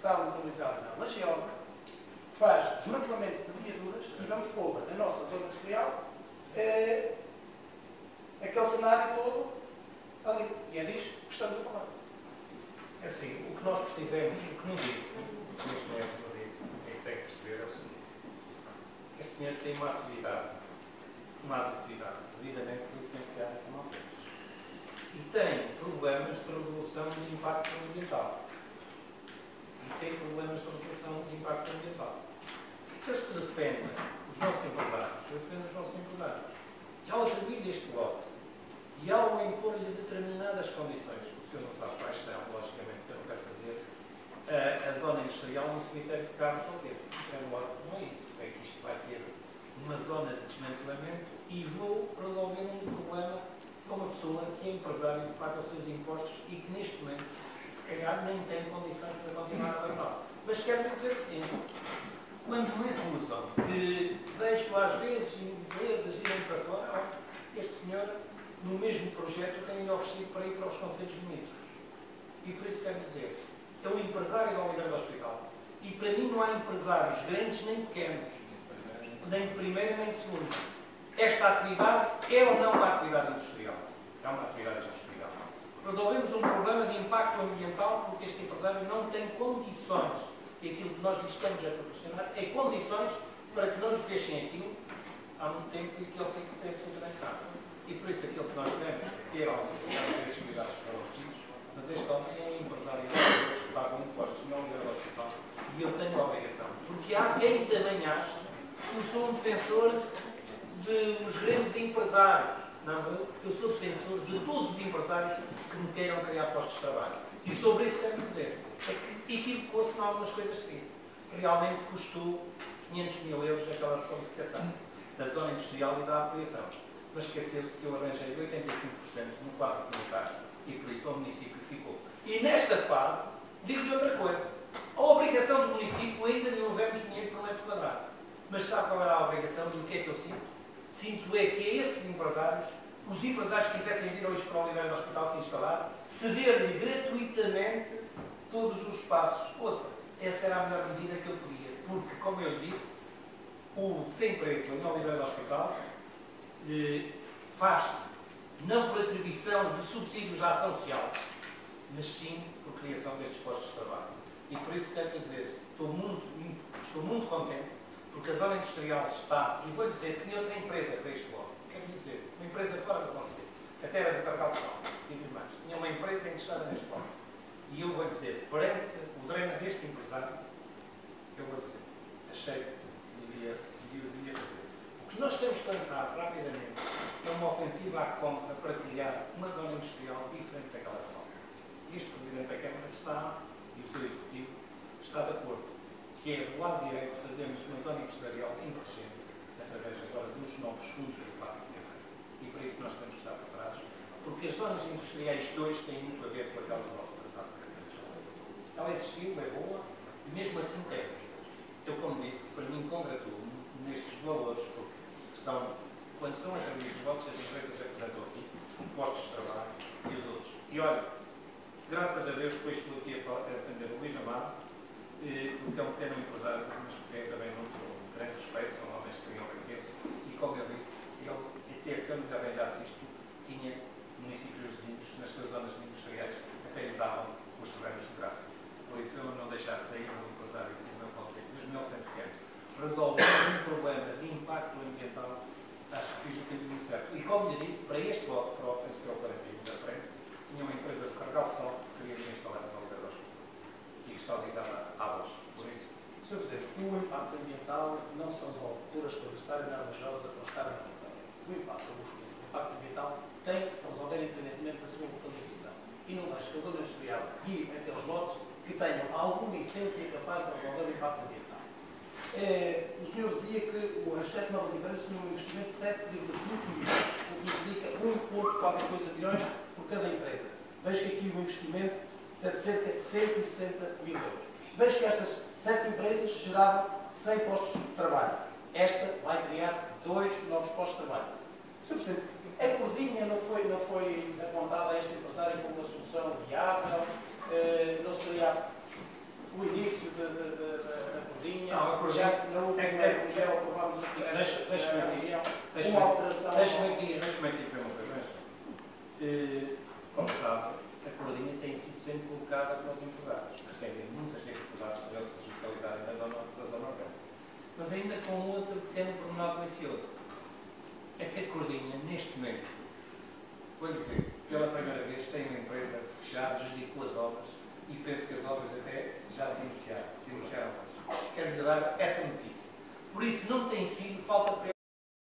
está localizada na Lagiosa, faz desmantelamento de viaduras e vamos pôr na nossa zona industrial aquele cenário todo ali. E é disto que estamos a falar. É assim, o que nós precisamos, o que nos disse, o que o engenheiro nos disse, é que tem que perceber é o seguinte. Este senhor tem uma atividade devidamente licenciada por nós outros. E tem problemas de resolução de impacto ambiental. O que é que eles que defendem os nossos empresários? Defendem os nossos empresários. E ao atribuir-lhe este lote e ao impor-lhe determinadas condições, que o senhor não sabe quais são, logicamente, que eu não quero fazer, a zona industrial no cemitério de Carlos Alqueiro. Não é isso. É que isto vai ter uma zona de desmantelamento e vou resolver um problema com uma pessoa que é empresário e paga os seus impostos e que neste momento, se calhar, nem tem condições para continuar a levar. Mas quero dizer o seguinte, quando me acusam que deixo às vezes empresas irem para fora, olha, este senhor, no mesmo projeto, tem-lhe oferecido para ir para os Conselhos Limítrofes. E por isso quero dizer, é um empresário da unidade do hospital. E para mim não há empresários grandes nem pequenos, nem de primeira nem de segunda. Esta atividade é ou não uma atividade industrial? É uma atividade industrial. Resolvemos um problema de impacto ambiental porque este empresário não tem condições, e aquilo que nós lhe estamos a proporcionar é condições para que não lhe fechem aquilo há muito tempo e que ele fique sem absolutamente nada. E por isso aquilo que nós queremos é ter alguns cuidados para os mas este homem é um empresário que paga impostos na unidade do hospital e eu tenho a obrigação. Porque há quem também ache que eu sou um defensor dos grandes empresários. Não, eu sou defensor de todos os empresários que me queiram criar postos de trabalho. E sobre isso quero dizer, é que equivocou-se em algumas coisas que disse. Realmente custou 500 mil euros aquela requalificação da zona industrial e da apoiação. Mas esqueceu-se que eu arranjei 85% no quadro comunitário e por isso o município ficou. E nesta fase, digo-lhe outra coisa. A obrigação do município ainda não vemos dinheiro por metro quadrado. Mas sabe qual era a obrigação e o que é que eu sinto? Sinto é que a esses empresários, os empresários que quisessem vir hoje para o Oliveira do Hospital se instalar, ceder-lhe gratuitamente todos os espaços. Ouça, essa era a melhor medida que eu podia. Porque, como eu disse, o desemprego no Oliveira do Hospital faz-se não por atribuição de subsídios à ação social, mas sim por criação destes postos de trabalho. E por isso quero dizer, estou muito contente, porque a zona industrial está, e vou dizer que nem outra empresa para este lote, quero dizer, uma empresa fora do Conselho, até era do Carvalho Sal, e demais, tinha uma empresa interessada neste lote. E eu vou dizer, perante o drama deste empresário, eu vou dizer, achei que devia fazer. O que nós temos que pensar rapidamente é uma ofensiva à compra para criar uma zona industrial diferente daquela atual. Este Presidente da Câmara está, e o seu Executivo, está de acordo, que é do lado direito fazermos uma zona industrial inteligente, através agora dos novos fundos do Pacto Ambiental. E para isso nós temos que estar preparados, porque as zonas industriais de hoje têm muito a ver com aquelas do nosso passado. Ela existiu, é boa, e mesmo assim temos. Eu, como disse, para mim congratulo-me nestes valores, porque quando são atribuídos os votos, as empresas apresentam aqui postos de trabalho e os outros. E olha, graças a Deus, depois estou aqui a defender o Luís Amado, porque é um pequeno empresário, mas porque é também muito grande respeito, são homens que criam riqueza, e como eu disse, ele, até sempre que arranjasse isto, tinha municípios vizinhos nas suas zonas industriais, até lhe davam os terrenos de graça. Por isso eu não deixasse sair um empresário aqui no meu conceito, mas não sempre quero. Resolver um problema de impacto ambiental, acho que fiz o caminho certo. E como lhe disse, para este voto próprio, que é o 41 da frente, tinha uma empresa de carregar o sol que se queria instalar no Oliveira do Hospital e que está ligada à voz. Por isso, Sr. Presidente, o impacto ambiental não se resolve por as coisas estarem na Lajosa ou estarem na montanha. O impacto ambiental tem que se resolver independentemente da sua localização. E não deixe que a zona industrial guie aqueles lotes que tenham alguma essência capaz de resolver o impacto ambiental. O senhor dizia que as 7 novas empresas tinham um investimento de 7,5 milhões, o que implica 1,4 milhões por cada empresa. Vejo que aqui o investimento é de cerca de 160 mil euros. Vejo que estas 7 empresas geraram 100 postos de trabalho. Esta vai criar 2 novos postos de trabalho. Sr. Presidente, a cordinha não foi apontada a este empresário como uma solução viável, não seria o início deixa-me aqui dizer uma coisa. Como sabe, a cordinha tem sido sempre colocada pelos empresários, mas tem havido muitas dificuldades para eles se localizarem da zona urbana. Mas ainda com outro pequeno pormenor delicioso. É que a cordinha, neste momento, vou dizer, pela primeira vez tem uma empresa que já adjudicou as obras e penso que as obras até já se iniciaram hoje. Quero-lhe dar essa notícia. Por isso, não tem sido falta de